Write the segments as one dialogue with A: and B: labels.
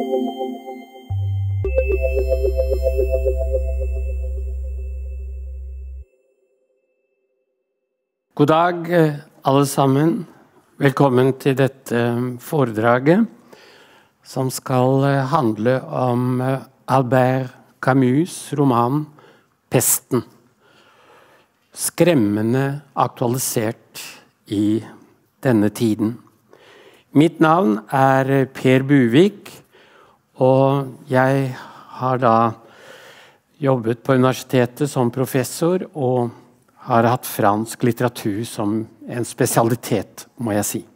A: God dag, alle sammen. Velkommen til dette foredraget, som skal handle om Albert Camus' roman Pesten. Skremmende aktualisert i denne tiden. Mitt navn Per Buvik, og jeg har da jobbet på universitetet som professor og har hatt fransk litteratur som en spesialitet, må jeg si.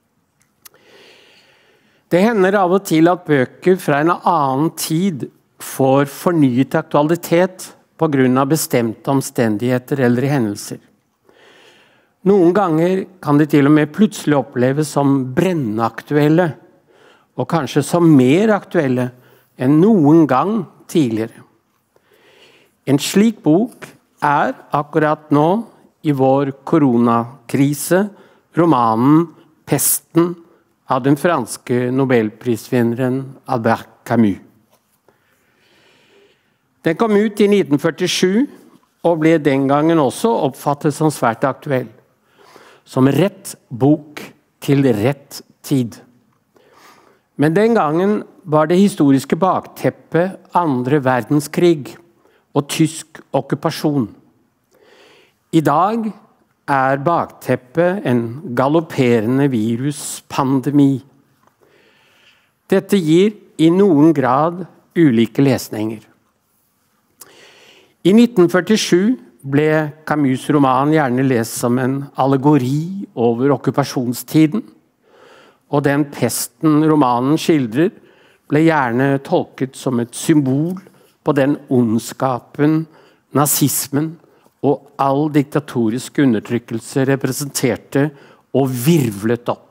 A: Det hender av og til at bøker fra en annen tid får fornyet aktualitet på grunn av bestemte omstendigheter eller hendelser. Noen ganger kan de til og med plutselig oppleves som brennaktuelle, og kanskje som mer aktuelle enn noen gang tidligere. En slik bok akkurat nå, i vår koronakrise, romanen Pesten av den franske nobelprisvinneren Albert Camus. Den kom ut i 1947, og ble den gangen også oppfattet som svært aktuell. Som rett bok til rett tid. Men den gangen var det historiske bakteppet andre verdenskrig og tysk okkupasjon. I dag bakteppet en galopperende viruspandemi. Dette gir i noen grad ulike lesninger. I 1947 ble Camus' roman gjerne lest som en allegori over okkupasjonstiden, og den pesten romanen skildrer ble gjerne tolket som et symbol på den ondskapen, nazismen og all diktatorisk undertrykkelse representerte og virvlet opp.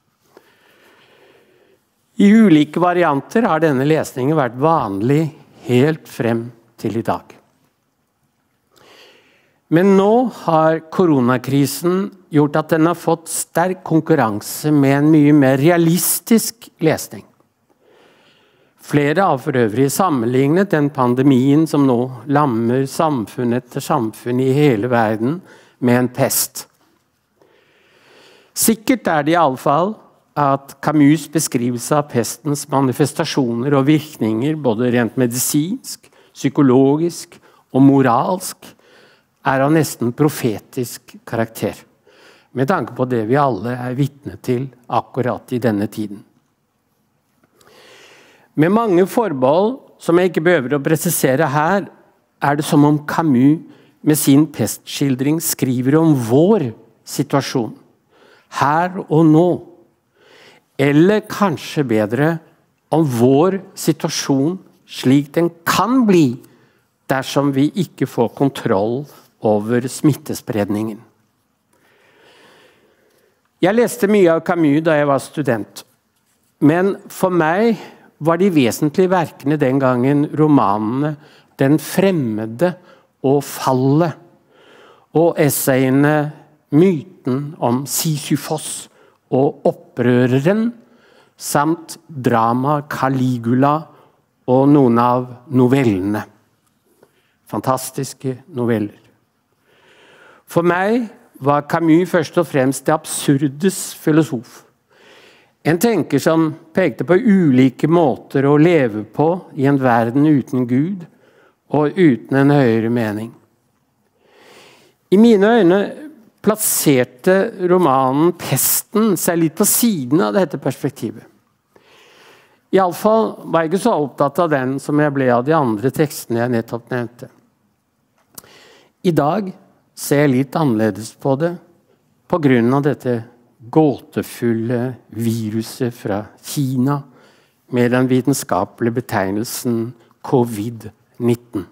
A: I ulike varianter har denne lesningen vært vanlig helt frem til i dag. Men nå har koronakrisen gjort at den har fått sterk konkurranse med en mye mer realistisk lesning. Flere har for øvrig sammenlignet den pandemien som nå lammer samfunn etter samfunn i hele verden med en pest. Sikkert det i alle fall at Camus' beskrivelse av pestens manifestasjoner og virkninger, både rent medisinsk, psykologisk og moralsk, av nesten profetisk karakter, med tanke på det vi alle vitne til akkurat i denne tiden. Med mange forbehold, som jeg ikke behøver å presisere her, det som om Camus med sin pestskildring skriver om vår situasjon, her og nå. Eller kanskje bedre, om vår situasjon slik den kan bli, dersom vi ikke får kontroll over smittespredningen. Jeg leste mye av Camus da jeg var student, men for meg var de vesentlige verkene den gangen romanene Den fremmede og Fallet, og essayene Myten om Sisyfos og Opprøreren, samt drama Caligula og noen av novellene. Fantastiske noveller. For meg var Camus først og fremst det absurdes filosof. En tenker som pekte på ulike måter å leve på i en verden uten Gud og uten en høyere mening. I mine øyne plasserte romanen Pesten seg litt på siden av dette perspektivet. I alle fall var jeg ikke så opptatt av den som jeg ble av de andre tekstene jeg nettopp nevnte. I dag ser jeg litt annerledes på det på grunn av dette gåtefulle viruset fra Kina med den vitenskapelige betegnelsen COVID-19.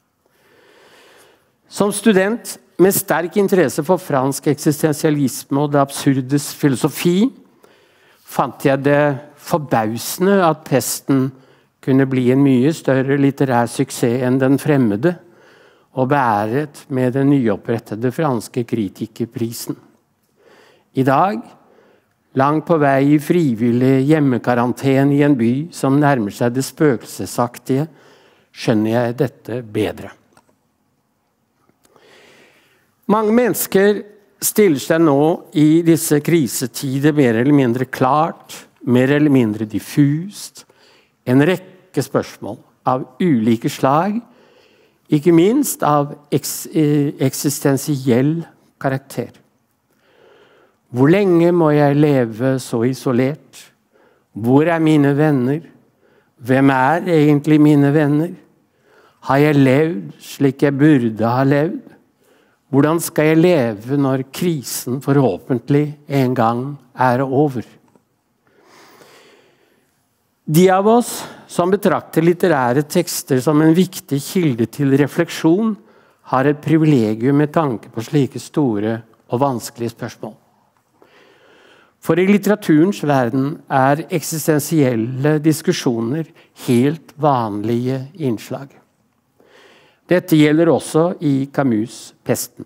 A: Som student med sterk interesse for fransk eksistensialisme og det absurdes filosofi, fant jeg det forbausende at pesten kunne bli en mye større litterær suksess enn Den fremmede, og beæret med den nyopprettede franske kritikerprisen. I dag langt på vei i frivillig hjemmekarantene i en by som nærmer seg det spøkelsesaktige, skjønner jeg dette bedre. Mange mennesker stiller seg nå i disse krisetider mer eller mindre klart, mer eller mindre diffust, en rekke spørsmål av ulike slag, ikke minst av eksistensiell karakter. Hvor lenge må jeg leve så isolert? Hvor er mine venner? Hvem er egentlig mine venner? Har jeg levd slik jeg burde ha levd? Hvordan skal jeg leve når krisen forhåpentlig en gang er over? De av oss som betrakter litterære tekster som en viktig kilde til refleksjon, har et privilegium med tanke på slike store og vanskelige spørsmål. For i litteraturens verden er eksistensielle diskusjoner helt vanlige innslag. Dette gjelder også i Camus' Pesten.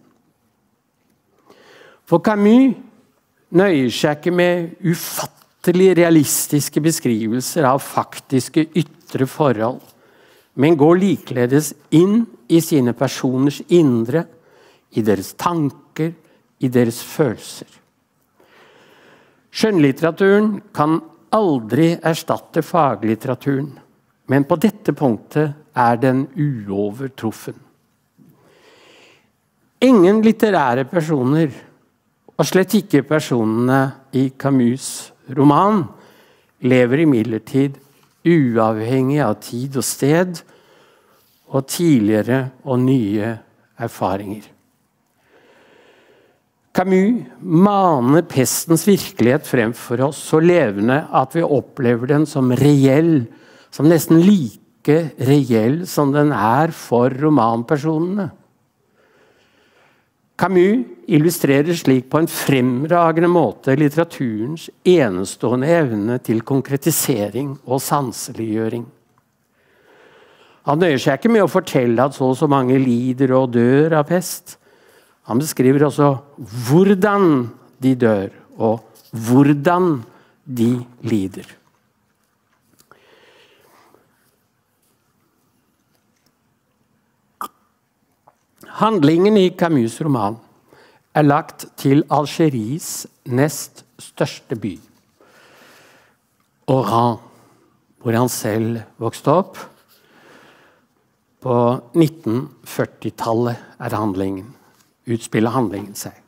A: For Camus nøyer seg ikke med ufattelig realistiske beskrivelser av faktiske ytre forhold, men går likeledes inn i sine personers indre, i deres tanker, i deres følelser. Skjønnlitteraturen kan aldri erstatte faglitteraturen, men på dette punktet er den uovertruffen. Ingen litterære personer, og slett ikke personene i Camus' roman, lever imidlertid uavhengig av tid og sted, og tidligere og nye erfaringer. Camus maner pestens virkelighet frem for oss så levende at vi opplever den som reell, som nesten like reell som den er for romanpersonene. Camus illustrerer slik på en fremragende måte litteraturens enestående evne til konkretisering og sanseliggjøring. Han nøyer seg ikke med å fortelle at så og så mange lider og dør av pest. Han beskriver også hvordan de dør, og hvordan de lider. Handlingen i Camus' roman er lagt til Algeries nest største by, Oran, hvor han selv vokste opp. På 1940-tallet utspiller handlingen seg.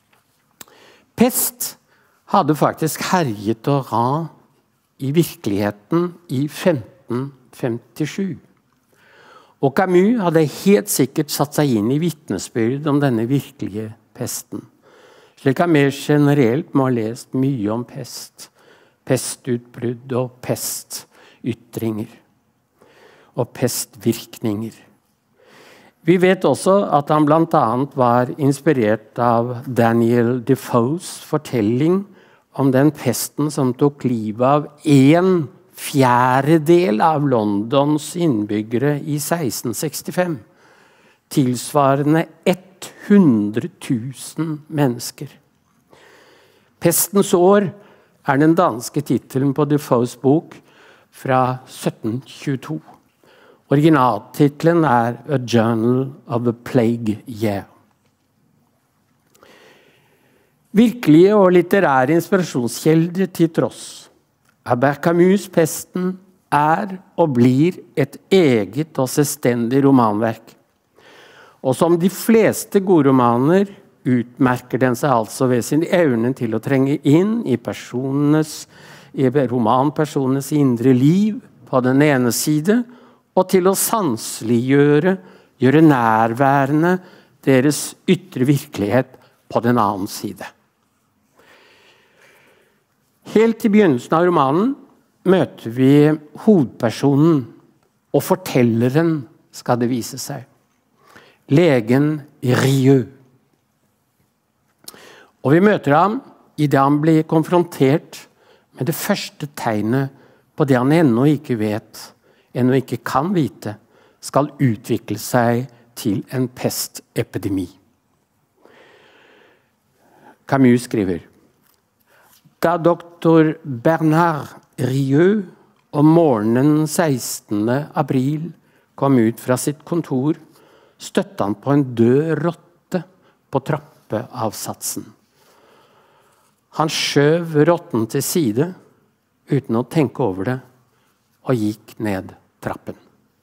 A: Pest hadde faktisk herjet Oran i virkeligheten i 1557. Og Camus hadde helt sikkert satt seg inn i vitnesbyrd om denne virkelige pesten. Slik han mer generelt må ha lest mye om pest, pestutbrudd og pestytringer og pestvirkninger. Vi vet også at han blant annet var inspirert av Daniel Defoes fortelling om den pesten som tok livet av 1/4 av Londons innbyggere i 1665, tilsvarende 100 000 mennesker. Pestens år er den danske titelen på Defoes bok fra 1722. Originaltitelen er A Journal of the Plague Year. Virkelige og litterære inspirasjonskjelder til tross. Albert Camus' Pesten er og blir et eget og selvstendig romanverk. Og som de fleste gode romaner utmerker den seg altså ved sin evne til å trenge inn i romanpersonenes indre liv på den ene side, og til å sanseliggjøre, gjøre nærværende deres ytre virkelighet på den annen side. Helt i begynnelsen av romanen møter vi hovedpersonen, og fortelleren skal det vise seg. Legen Rieu. Og vi møter ham i det han blir konfrontert med det første tegnet på det han ennå ikke vet, ennå ikke kan vite, skal utvikle seg til en pestepidemi. Camus skriver: Da doktor Bernard Rieu om morgenen 16. april kom ut fra sitt kontor, støtte han på en død rotte på trappeavsatsen. Han skjøv rotten til side, uten å tenke over det, og gikk ned trappen.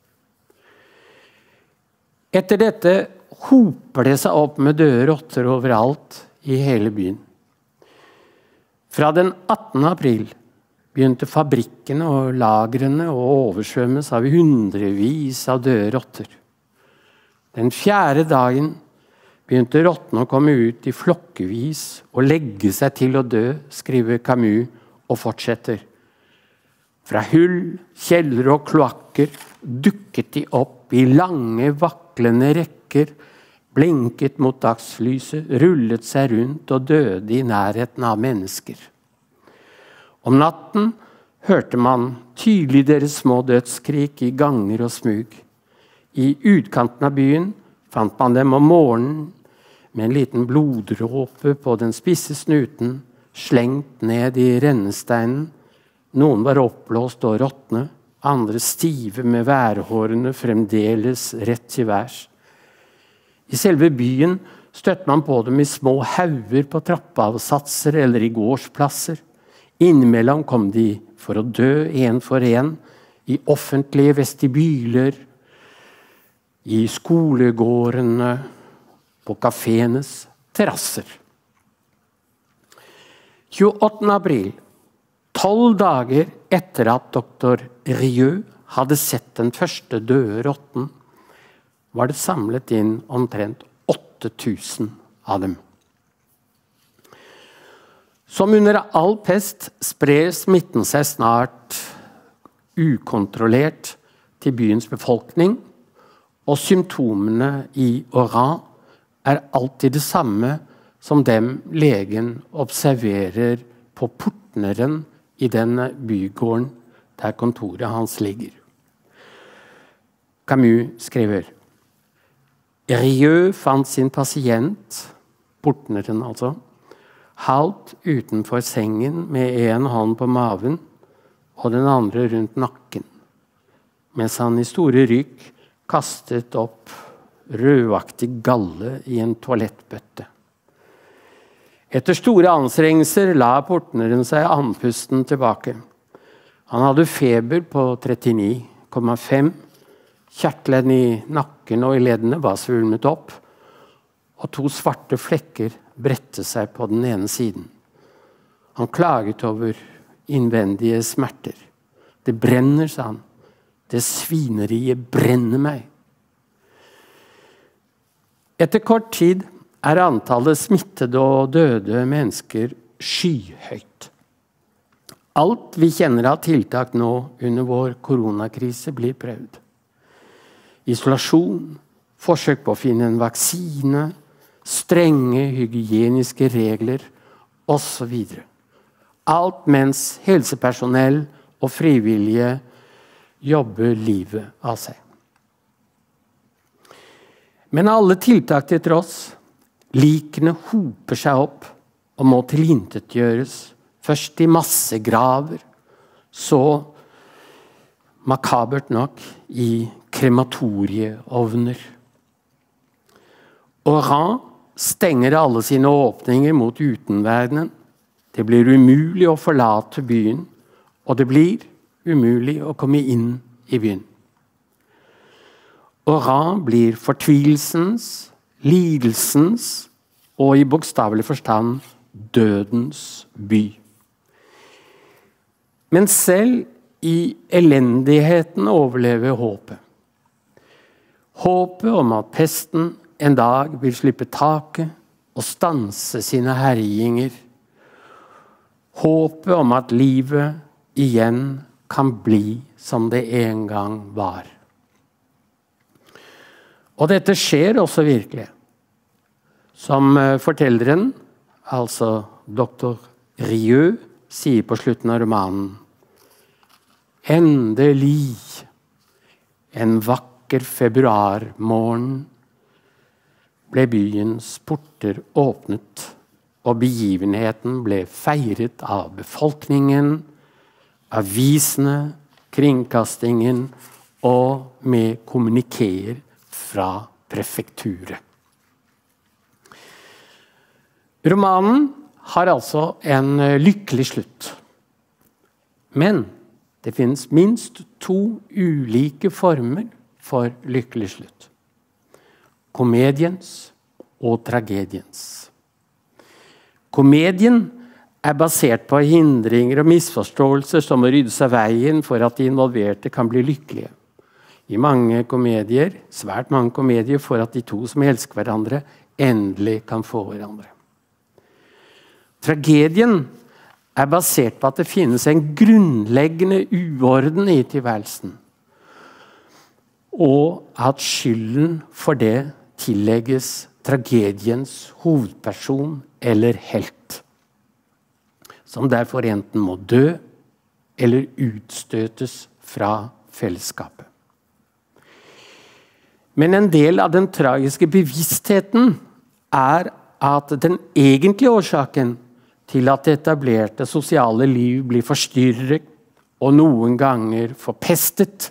A: Etter dette hoper det seg opp med døde rotter overalt i hele byen. Fra den 18. april begynte fabrikkene og lagrene å oversvømmes av hundrevis av døde rotter. Den 4. dagen begynte rottene å komme ut i flokkevis og legge seg til å dø, skriver Camus, og fortsetter. Fra hull, kjeller og kloakker dukket de opp i lange, vaklende rekker, blinket mot dagslyset, rullet seg rundt og døde i nærheten av mennesker. Om natten hørte man tydelig deres små dødskrik i ganger og smug. I utkanten av byen fant man dem om morgenen med en liten bloddråpe på den spisse snuten, slengt ned i rennesteinen. Noen var oppblåst og råtne, andre stive med værhårene fremdeles rett til værs. I selve byen støtte man på dem i små hauger på trappeavsatser eller i gårdsplasser. Innimellom kom de for å dø en for en, i offentlige vestibyler, i skolegårdene, på kaféenes terrasser. 28. april, 12 dager etter at doktor Rieu hadde sett den første døde rotten, var det samlet inn omtrent 8000 av dem. Som under all pest sprer smitten seg snart ukontrollert til byens befolkning, og symptomene i Oran er alltid det samme som dem legen observerer på portneren i den bygården der kontoret hans ligger. Camus skriver: Rieu fant sin pasient, portneren altså, halvt utenfor sengen med en hånd på maven og den andre rundt nakken, mens han i store rykk kastet opp rødaktig galle i en toalettbøtte. Etter store anstrengelser la portneren seg andpusten tilbake. Han hadde feber på 39,5. Kjertelen i nakken og i leddene var svulmet opp, og 2 svarte flekker bredte seg på den ene siden. Han klaget over innvendige smerter. Det brenner, sa han. Det svineriet brenner meg. Etter kort tid er antallet smittede og døde mennesker skyhøyt. Alt vi kjenner av tiltak nå under vår koronakrise blir prøvd. Isolasjon, forsøk på å finne en vaksine, strenge hygieniske regler, osv. Alt mens helsepersonell og frivillige jobber livet av seg. Men alle tiltak til tross, likene hoper seg opp og må tilintetgjøres, først i massegraver, så makabert nok i krematorieovner. Oran stenger alle sine åpninger mot utenverdenen. Det blir umulig å forlate byen, og det blir umulig å komme inn i byen. Oran blir fortvilelsens, lidelsens og i bokstavelig forstand dødens by. Men selv i elendigheten overlever håpet. Håpet om at pesten en dag vil slippe taket og stanse sine herjinger. Håpet om at livet igjen kan bli som det en gang var. Og dette skjer også virkelig. Som fortelleren, altså doktor Rieu, sier på slutten av romanen: endelig, en vakker februarmorgen, ble byens porter åpnet, og begivenheten ble feiret av befolkningen, avisene, kringkastingen og med kommunikerer fra prefekturet. Romanen har altså en lykkelig slutt. Men det finnes minst 2 ulike former for lykkelig slutt. Komediens og tragediens. Komedien er basert på hindringer og misforståelser som må ryddes av veien for at de involverte kan bli lykkelige. I mange komedier, svært mange komedier, for at de 2 som elsker hverandre, endelig kan få hverandre. Tragedien er basert på at det finnes en grunnleggende uorden i tilværelsen, og at skylden for det tillegges tragediens hovedperson eller helt, som derfor enten må dø eller utstøtes fra fellesskapet. Men en del av den tragiske bevisstheten er at den egentlige årsaken til at det etablerte sosiale liv blir forstyrret og noen ganger forpestet,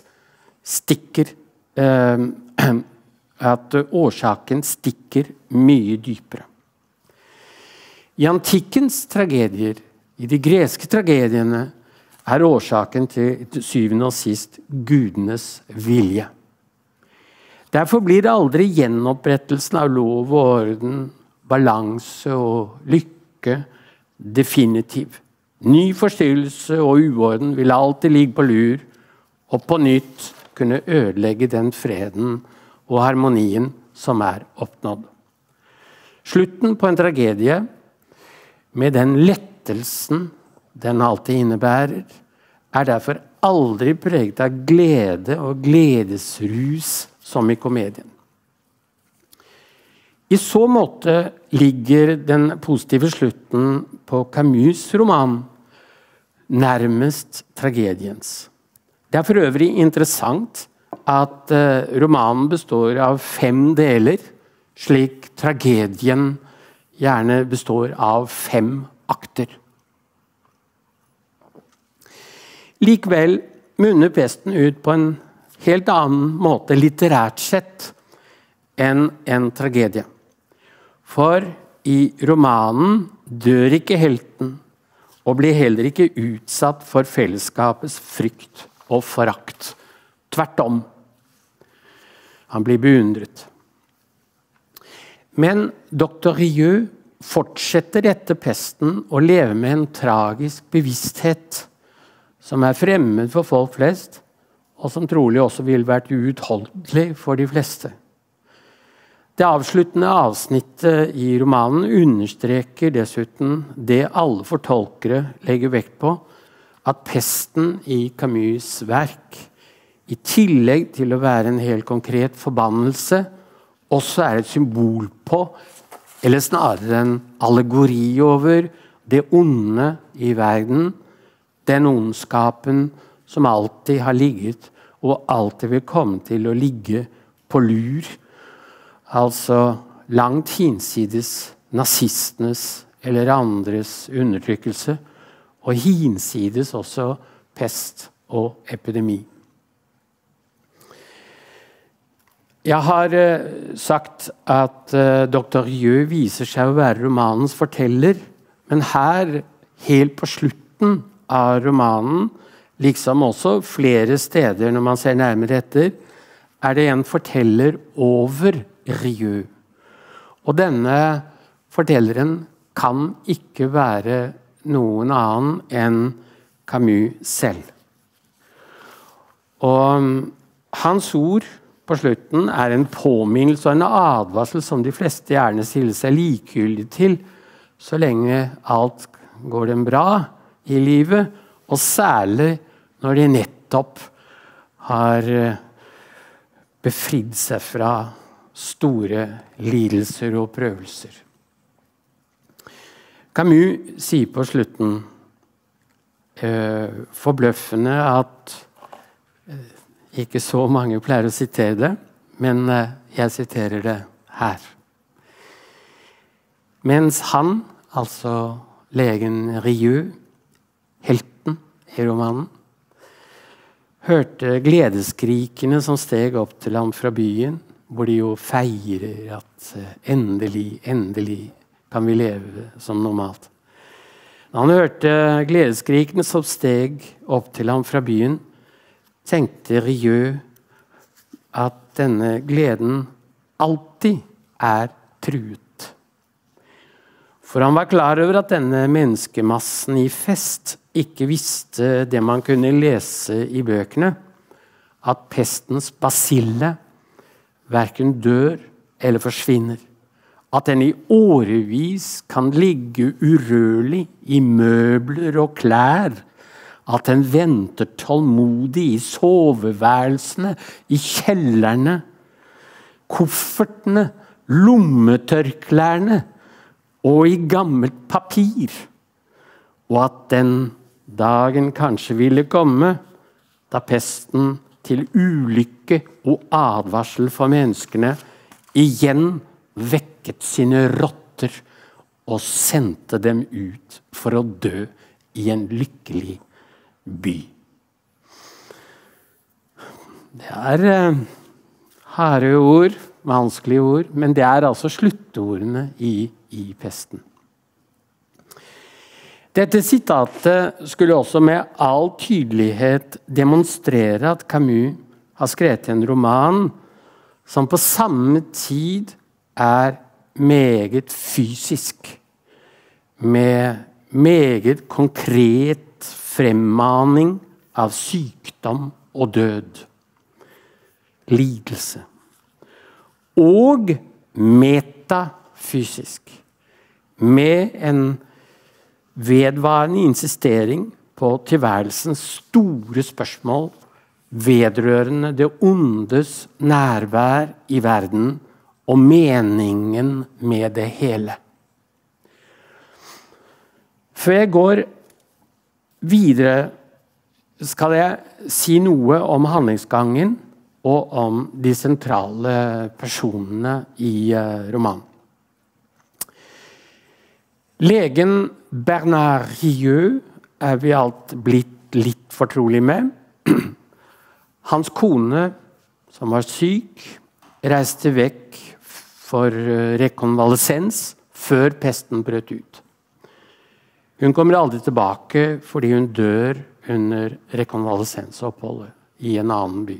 A: at årsaken stikker mye dypere. I antikkens tragedier, i de greske tragediene, er årsaken til syvende og sist gudenes vilje. Derfor blir det aldri gjenopprettelsen av lov og orden, balanse og lykke definitiv. Ny forstyrrelse og uorden vil alltid ligge på lur, og på nytt kunne ødelegge den freden og harmonien som er oppnådd. Slutten på en tragedie, med den lettelsen den alltid innebærer, er derfor aldri preget av glede og gledesrus som i komedien. I så måte ligger den positive slutten på Camus' roman nærmest tragediens. Det er for øvrig interessant at romanen består av 5 deler, slik tragedien gjerne består av 5 akter. Likevel munner Pesten ut på en helt annen måte litterært sett enn en tragedie. For i romanen dør ikke helten, og blir heller ikke utsatt for fellesskapets frykt og forakt. Tvert om. Han blir beundret. Men Dr. Rieu fortsetter etter pesten å leve med en tragisk bevissthet som er fremmed for folk flest, og som trolig også ville vært uutholdelig for de fleste. Det avsluttende avsnittet i romanen understreker dessuten det alle fortolkere legger vekt på, at pesten i Camus' verk, i tillegg til å være en helt konkret forbannelse, også er et symbol på, eller snarere en allegori over, det onde i verden, den ondskapen som alltid har ligget, og alltid vil komme til å ligge på lur, altså langt hinsides nazistenes eller andres undertrykkelse, og hinsides også pest og epidemi. Jeg har sagt at Dr. Rieu viser seg å være romanens forteller, men her, helt på slutten av romanen, liksom også flere steder når man ser nærmere etter, er det en forteller over Rieu. Og denne fortelleren kan ikke være noen annen enn Camus selv. Og hans ord på slutten er en påminnelse og en advarsel som de fleste gjerne stiller seg likegyldig til, så lenge alt går dem bra i livet, og særlig når de nettopp har befridd seg fra store lidelser og prøvelser. Camus sier på slutten forbløffende at ikke så mange pleier å sitere det, men jeg siterer det her. Mens han, altså legen Rieu, helten i romanen, hørte gledeskrikene som steg opp til ham fra byen, hvor de jo feirer at endelig kan vi leve som normalt. Da han hørte gledeskrikene som steg opp til ham fra byen, tenkte Rieu at denne gleden alltid truet. For han var klar over at denne menneskemassen i fest ikke visste det man kunne lese i bøkene, at pestens basille hverken dør eller forsvinner, at den i årevis kan ligge urørlig i møbler og klær, at den venter tålmodig i soveværelsene, i kjellerne, koffertene, lommetørklærne og i gammelt papir, og at den dagen kanskje ville komme da pesten til ulykke og advarsel for menneskene igjen vekket sine rotter og sendte dem ut for å dø i en lykkelig by. Det harde ord, vanskelige ord, men det altså sluttordene i pesten. Dette sitatet skulle også med all tydelighet demonstrere at Camus har skrevet en roman som på samme tid meget fysisk, med meget konkret fremmaning av sykdom og død, lidelse, og metafysisk, med en vedvarende insistering på tilværelsens store spørsmål vedrørende det ondes nærvær i verden og meningen med det hele. Før jeg går videre, skal jeg si noe om handlingsgangen og om de sentrale personene i romanen. Legen Bernard Rieu vi alt blitt litt fortrolig med. Hans kone, som var syk, reiste vekk for rekonvalesens før pesten brøt ut. Hun kommer aldri tilbake fordi hun dør under rekonvalesensoppholdet i en annen by.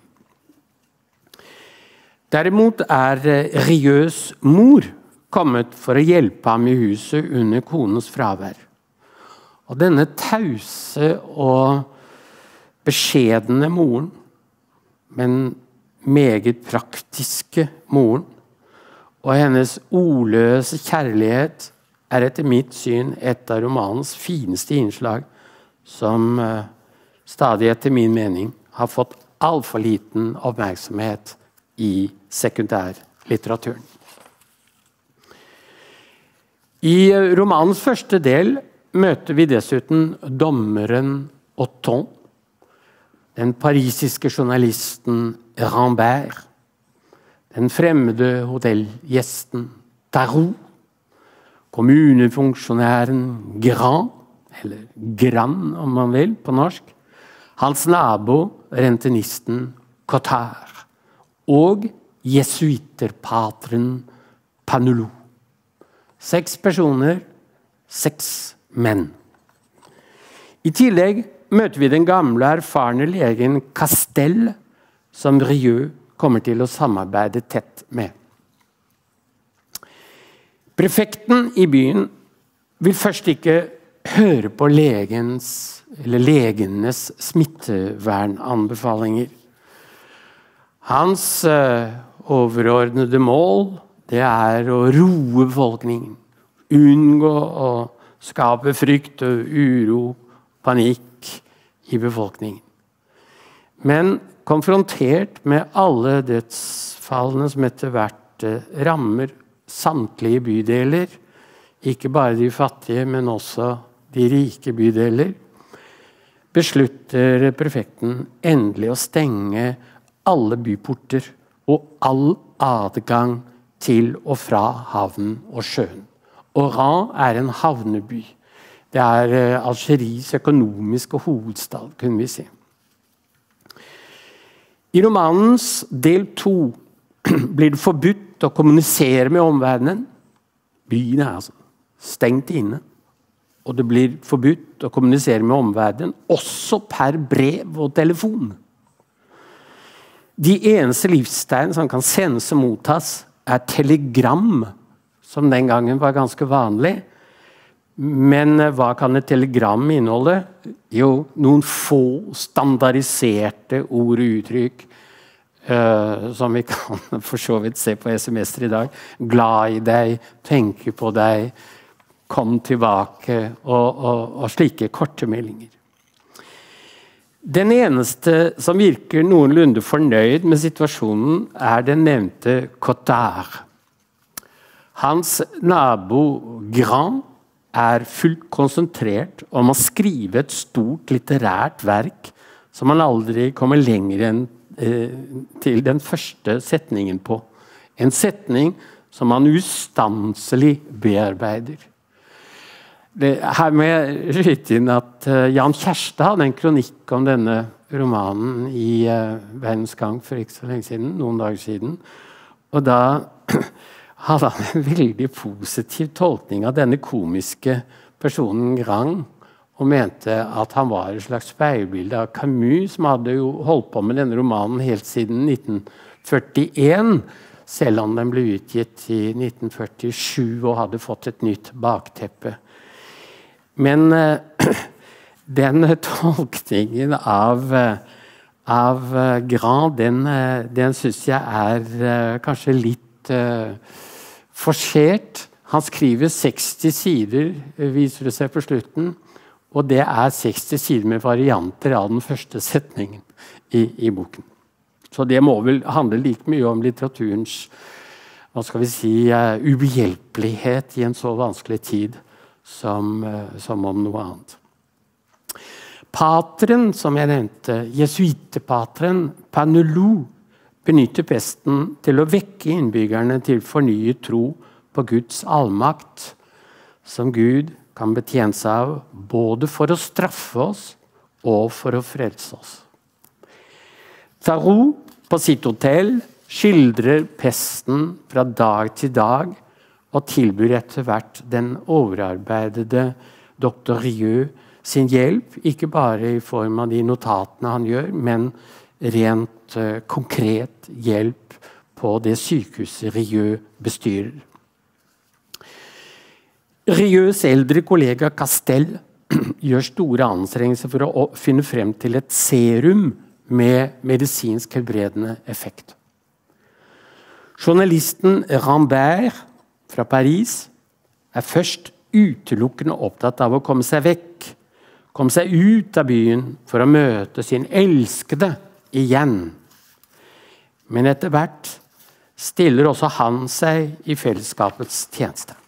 A: Derimot Rieus mor kommet for å hjelpe ham i huset under konens fravær. Og denne tause og beskjedne moren, men meget praktiske moren, og hennes ordløse kjærlighet etter mitt syn et av romanens fineste innslag, som stadig etter min mening har fått alt for liten oppmerksomhet i sekundærlitteraturen. I romanens første del møter vi dessuten dommeren Otton, den parisiske journalisten Rambert, den fremmede hotellgjesten Tarot, kommunefunksjonæren Grand, eller Grand om man vil på norsk, hans nabo, rentenisten Cottard, og jesuiterpateren Paneloux. 6 personer, 6 menn. I tillegg møter vi den gamle, erfarne legen Castel, som Rieu kommer til å samarbeide tett med. Prefekten i byen vil først ikke høre på legenes smittevernanbefalinger. Hans overordnede mål det å roe befolkningen, unngå å skape frykt og uro, panikk i befolkningen. Men konfrontert med alle dødsfallene som etter hvert rammer samtlige bydeler, ikke bare de fattige, men også de rike bydeler, beslutter prefekten endelig å stenge alle byporter og all adgang til og fra havnen og sjøen. Oran en havneby. Det Algeries økonomiske hovedstad, kunne vi si. I romanens del 2 blir det forbudt å kommunisere med omverdenen. Byen altså stengt inne. Og det blir forbudt å kommunisere med omverdenen, også per brev og telefon. De eneste livstegn som kan sendes og mottas telegram, som den gangen var ganske vanlig. Men hva kan et telegram inneholde? Jo, noen få standardiserte ord og uttrykk, som vi kan for så vidt se på SMS-er i dag. Glad i deg, tenker på deg, kom tilbake, og slike korte meldinger. Den eneste som virker noenlunde fornøyd med situasjonen den nevnte Cottard. Hans nabo Grand fullt konsentrert om å skrive et stort litterært verk som han aldri kommer lenger enn til den første setningen på. En setning som han ustanselig bearbeider. Her må jeg skyte inn at Jan Kjærstad hadde en kronikk om denne romanen i Verdens Gang for ikke så lenge siden, noen dager siden. Og da hadde han en veldig positiv tolkning av denne komiske personen Grand, og mente at han var et slags speilbilde av Camus, som hadde jo holdt på med denne romanen helt siden 1941, selv om den ble utgitt i 1947 og hadde fått et nytt bakteppe. Men den tolkningen av Grand, den synes jeg kanskje litt forsert. Han skriver 60 sider, viser det seg på slutten, og det 60 sider med varianter av den første setningen i boken. Så det må vel handle like mye om litteraturens, hva skal vi si, ubehjelpelighet i en så vanskelig tid som om noe annet. Pateren, som jeg nevnte, jesuitepateren Panelou, benytter pesten til å vekke innbyggerne til fornyet tro på Guds allmakt, som Gud kan betjene seg av både for å straffe oss og for å frelse oss. Tarot på sitt hotell skildrer pesten fra dag til dag og tilbyr etter hvert den overarbeidede Dr. Rieu sin hjelp, ikke bare i form av de notatene han gjør, men rent konkret hjelp på det sykehuset Rieu bestyrer. Rieus eldre kollega Castel gjør store anstrengelser for å finne frem til et serum med medisinsk helbredende effekt. Journalisten Rambert fra Paris først utelukkende opptatt av å komme seg vekk, komme seg ut av byen for å møte sin elskede igjen. Men etter hvert stiller også han seg i fellesskapets tjeneste.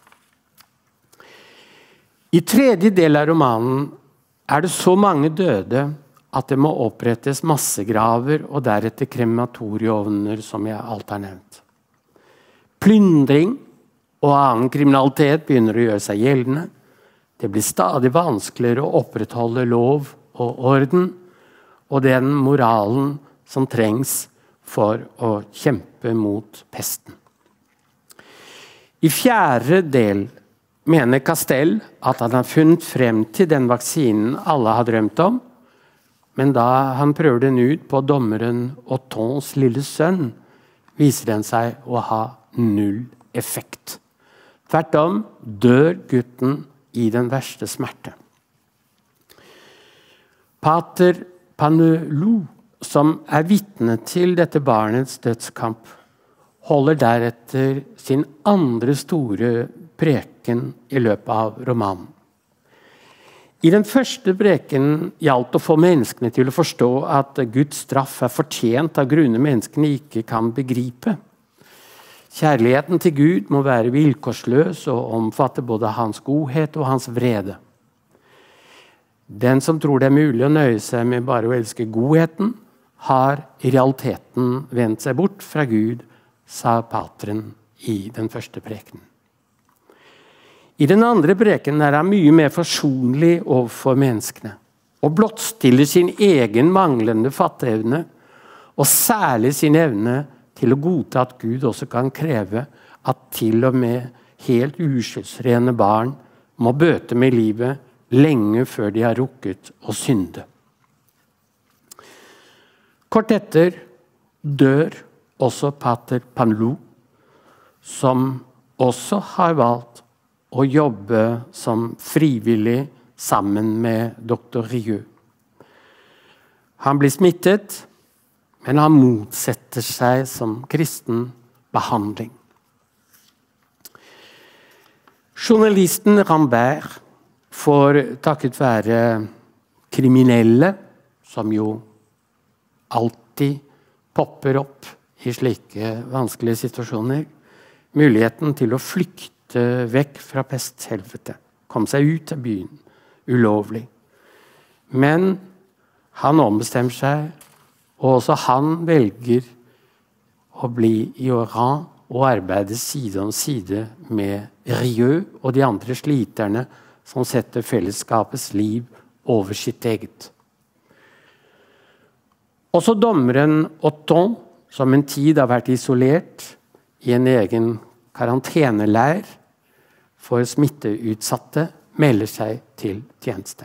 A: I tredje del av romanen det så mange døde at det må opprettes massegraver og deretter krematorieovner, som jeg alt har nevnt. Plyndring og annen kriminalitet begynner å gjøre seg gjeldende. Det blir stadig vanskeligere å opprettholde lov og orden, og den moralen som trengs for å kjempe mot pesten. I fjerde del mener Castel at han har funnet frem til den vaksinen alle har drømt om, men da han prøver den ut på dommeren Ottons lille sønn, viser den seg å ha null effekt. Tvert om dør gutten i den verste smerte. Pater Panelou, som vitne til dette barnets dødskamp, holder deretter sin andre store preken i løpet av romanen. I den første preken gjaldt å få menneskene til å forstå at Guds straff fortjent av grunner menneskene ikke kan begripe. Kjærligheten til Gud må være vilkårsløs og omfatte både hans godhet og hans vrede. Den som tror det mulig å nøye seg med bare å elske godheten, har i realiteten vendt seg bort fra Gud, sa pateren i den første prekenen. I den andre preken han mye mer forsonlig overfor menneskene, og blottstiller sin egen manglende fatteevne, og særlig sin evne til å godta at Gud også kan kreve at til og med helt uskyldsrene barn må bøte med livet lenge før de har rukket å synde. Kort etter dør også pater Panlou, som også har valgt å jobbe som frivillig sammen med doktor Rieu. Han blir smittet, men han motsetter seg som kristen behandling. Journalisten Rambert får takket være kriminelle, som jo alltid popper opp i slike vanskelige situasjoner, muligheten til å flykte vekk fra pesthelvete, komme seg ut av byen, ulovlig. Men han ombestemmer seg, og også han velger å bli i Oran og arbeide side om side med Rieu og de andre sliterne som setter fellesskapets liv over sitt eget. Også dommeren Otton, som en tid har vært isolert i en egen karanteneleir for smitteutsatte, melder seg til tjeneste.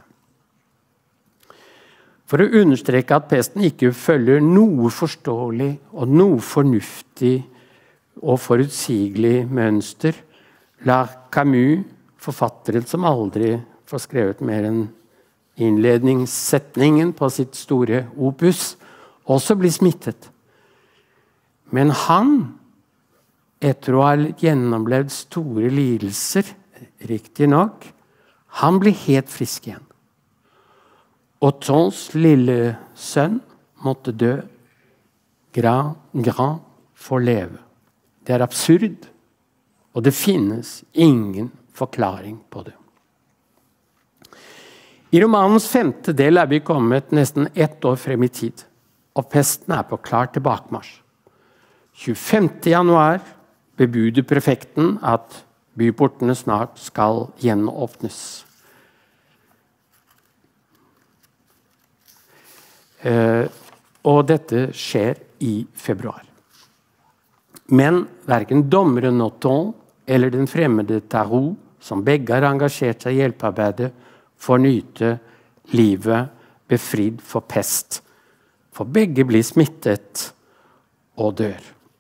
A: For å understreke at pesten ikke følger noe forståelig og noe fornuftig og forutsigelig mønster, lar Camus, forfatteren som aldri får skrevet mer enn innledningssetningen på sitt store opus, også bli smittet. Men han, etter å ha gjennomlevd store lidelser, riktig nok, han blir helt frisk igjen. Ottons lille sønn måtte dø. Grand får leve. Det er absurd, og det finnes ingen forklaring på det. I romanens 5. del er vi kommet nesten 1 år frem i tid, og pesten er på klar tilbakemarsj. 25. januar bebuder prefekten at byportene snart skal gjenåpnes. Og dette skjer i februar. Men hverken dommeren Otton eller den fremmede Tarot, som begge har engasjert seg i hjelpearbeidet, får nyte livet befridd for pest. For begge blir smittet og dør.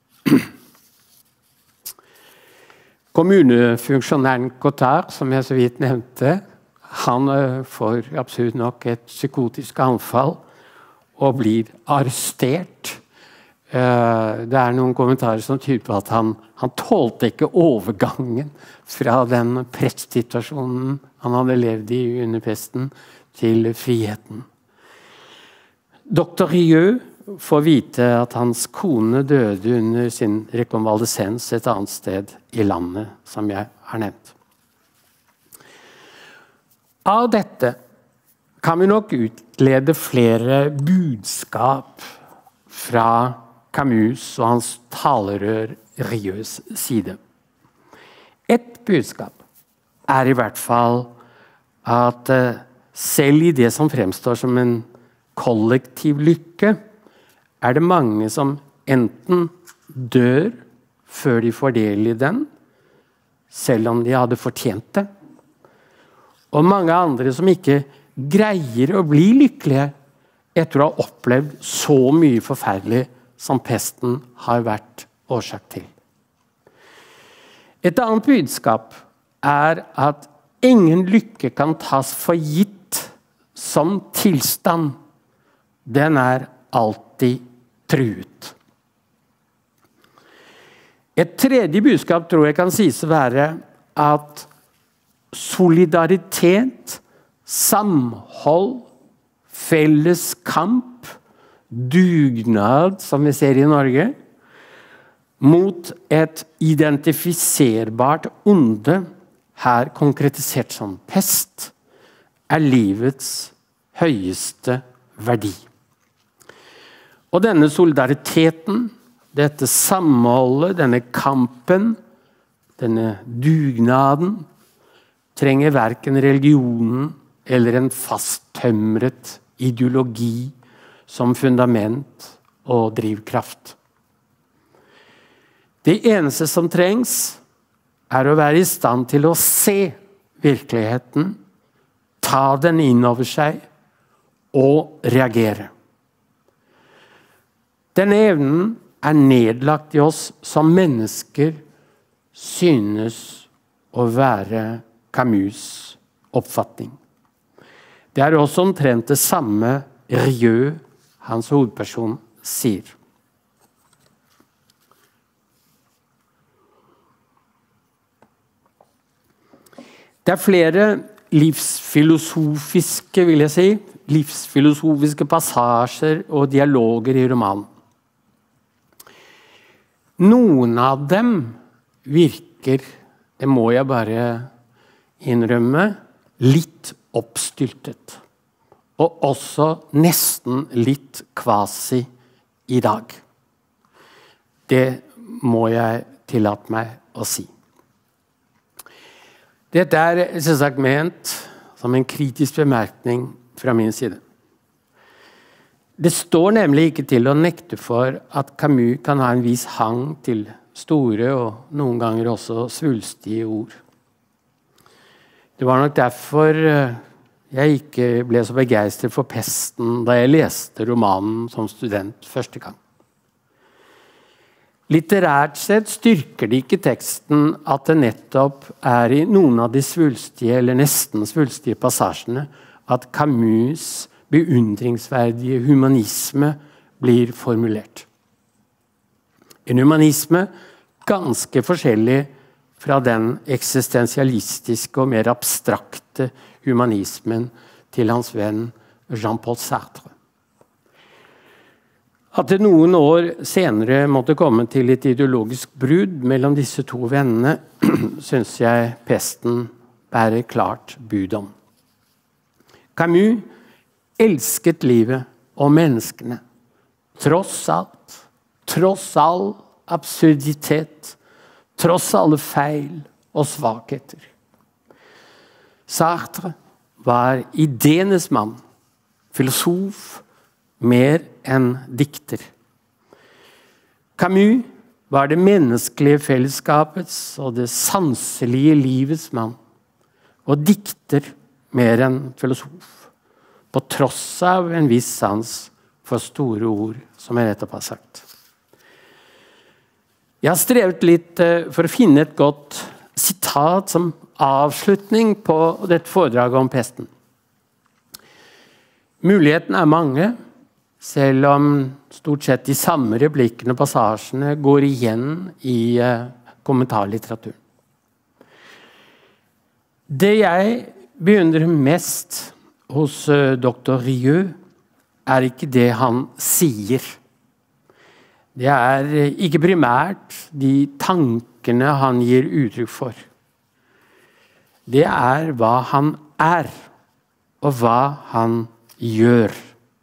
A: Kommunefunksjonæren Cotard, som jeg så vidt nevnte, han får absurd nok et psykotisk anfall og blir arrestert. Det er noen kommentarer som tyder på at han tålte ikke overgangen fra den prestsituasjonen han hadde levd i under pesten, til friheten. Doktor Rieu får vite at hans kone døde under sin rekonvalesens et annet sted i landet, som jeg har nevnt. Av dette kan vi nok utlede flere budskap fra Camus og hans talerør Rieus side. Et budskap er i hvert fall at selv i det som fremstår som en kollektiv lykke, er det mange som enten dør før de får del i den, selv om de hadde fortjent det, og mange andre som ikke greier å bli lykkelige etter å ha opplevd så mye forferdelig som pesten har vært årsak til. Et annet budskap er at ingen lykke kan tas for gitt som tilstand. Den er alltid truet. Et tredje budskap tror jeg kan sies å være at solidaritet, samhold, felles kamp, dugnad, som vi ser i Norge, mot et identifiserbart onde, her konkretisert som pest, er livets høyeste verdi. Og denne solidariteten, dette samholdet, denne kampen, denne dugnaden, trenger hverken religionen eller en fasttømret ideologi som fundament og drivkraft. Det eneste som trengs å være i stand til å se virkeligheten, ta den inn over seg og reagere. Denne evnen nedlagt i oss som mennesker, synes å være Camus' oppfatning. Det også omtrent det samme Rieu, hans hovedperson, sier. Det flere livsfilosofiske, vil jeg si, livsfilosofiske passasjer og dialoger i romanen. Noen av dem virker, det må jeg bare innrømme, litt oppstyltet. Og også nesten litt kvasi i dag. Det må jeg tillate meg å si. Dette selvsagt ment som en kritisk bemerkning fra min side. Det står nemlig ikke til å nekte for at Camus kan ha en viss hang til store og noen ganger også svulstige ord. Det var nok derfor jeg ikke ble så begeistret for Pesten da jeg leste romanen som student første gang. Litterært sett styrker det ikke teksten at det nettopp i noen av de svulstige eller nesten svulstige passasjene at Camus' beundringsverdige humanisme blir formulert. En humanisme ganske forskjellig fra den eksistensialistiske og mer abstrakte humanismen til hans venn Jean-Paul Sartre. At det noen år senere måtte komme til et ideologisk brudd mellom disse to vennene, synes jeg Pesten bærer klart bud om. Camus elsket livet og menneskene, tross alt, tross all absurditet, tross alle feil og svakheter. Sartre var ideenes mann, filosof, mer enn dikter. Camus var det menneskelige fellesskapets og det sanselige livets mann, og dikter mer enn filosof. På tross av en viss sans for store ord, som jeg nettopp har sagt. Jeg har strevet litt for å finne et godt sitat som avslutning på dette foredraget om pesten. Mulighetene mange, selv om stort sett de samme replikkene og passasjene går igjen i kommentarlitteraturen. Det jeg beundrer mest hos Dr. Rieu ikke det han sier. Det ikke primært de tankene han gir uttrykk for. Det hva han og hva han gjør.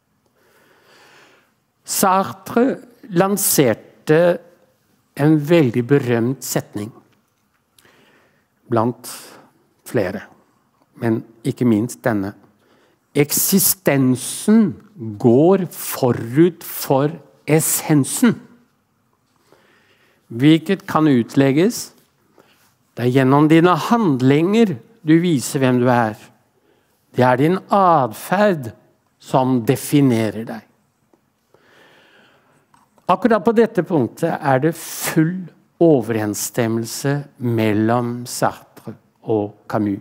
A: Sartre lanserte en veldig berømt setning blant flere, men ikke minst denne. Eksistensen går forut for essensen. Hvilket kan utlegges. Det gjennom dine handlinger du viser hvem du Det din adferd som definerer deg. Akkurat på dette punktet det full overensstemmelse mellom Sartre og Camus.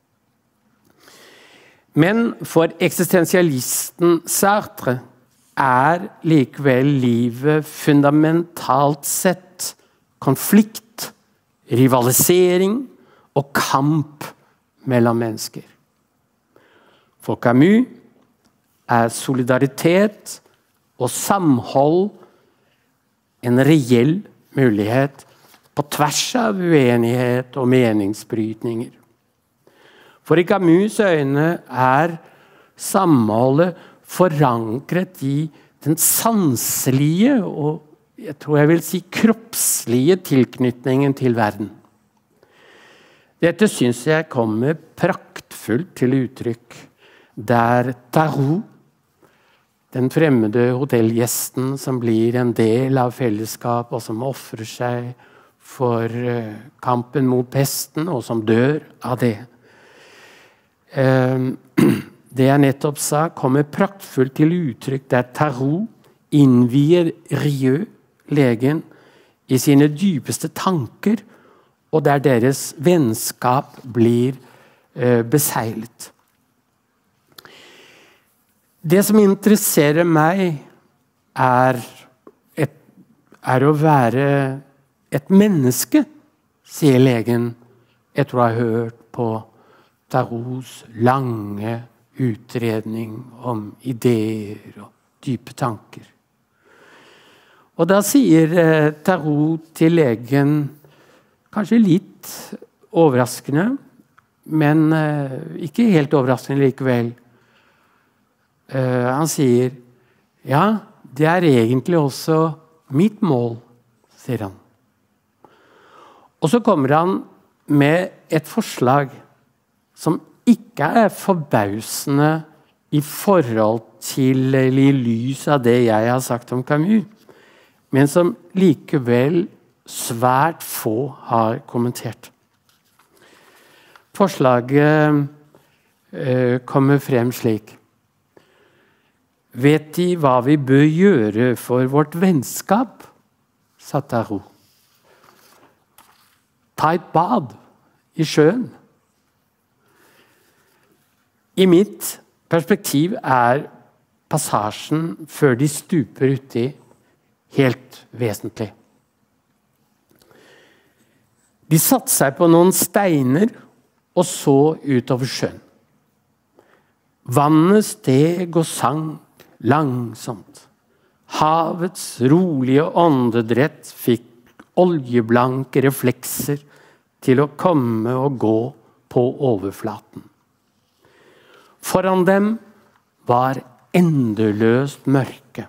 A: Men for eksistensialisten Sartre likevel livet fundamentalt sett konflikt, rivalisering og kamp mellom mennesker. For Camus solidaritet og samhold en reell mulighet på tvers av uenighet og meningsbrytninger. For i Camus' øyne samholdet forankret i den sanselige og jeg tror jeg vil si kroppslige tilknytningen til verden. Dette synes jeg kommer praktfullt til uttrykk der Tarot, den fremmede hotellgjesten som blir en del av fellesskap og som offrer seg for kampen mot pesten og som dør av det. Det jeg nettopp sa kommer praktfullt til uttrykk der Tarot innvier Rieu, legen, i sine dypeste tanker, og der deres vennskap blir beseglet. Det som interesserer meg er å være et menneske, sier legen, etter å ha hørt på Tarots lange utredning om ideer og dype tanker. Og da sier Tarot til legen, kanskje litt overraskende, men ikke helt overraskende likevel. Han sier, ja, det er egentlig også mitt mål, sier han. Og så kommer han med et forslag som ikke er forbausende i forhold til, eller i lys av det jeg har sagt om Camus, men som likevel svært få har kommentert. Forslaget kommer frem slik. Vet De hva vi bør gjøre for vårt vennskap? Sa Tarot. Ta et bad i sjøen. I mitt perspektiv er passasjen før de stuper uti helt vesentlig. De satte seg på noen steiner og så utover sjøen. Vannet steg og sank langsomt. Havets rolige åndedrett fikk oljeblanke reflekser til å komme og gå på overflaten. Foran dem var endeløst mørke.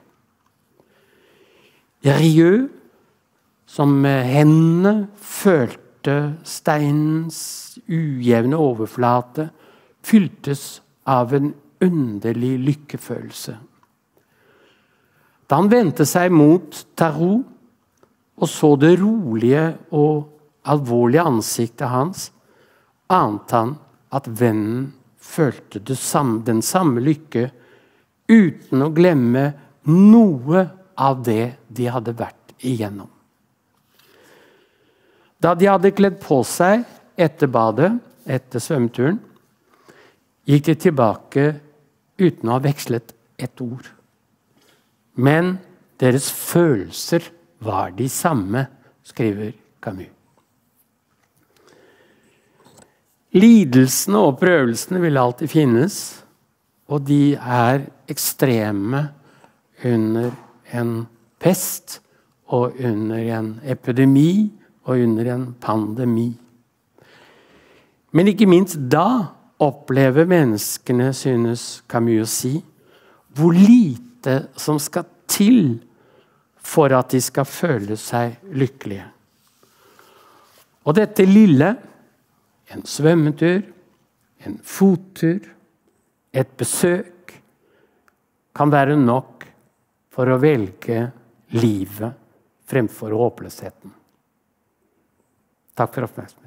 A: Rieu, som med hendene følte steinens ujevne overflate, fyltes av en underlig lykkefølelse. Da han vendte seg mot Tarot og så det rolige og alvorlige ansiktet hans, ante han at vennen følte den samme lykke uten å glemme noe av det de hadde vært igjennom. Da de hadde kledd på seg etter badet, etter svømmeturen, gikk de tilbake uten å ha vekslet et ord. Men deres følelser var de samme, skriver Camus. Lidelsene og prøvelsene vil alltid finnes, og de er ekstreme under en pest, og under en epidemi, og under en pandemi. Men ikke minst da opplever menneskene, synes Camus å si, hvor lite som skal til for at de skal føle seg lykkelige. Og dette lille, en svømmetur, en fottur, et besøk, kan være nok for å velge livet fremfor håpløsheten. Takk for oppmerksomheten.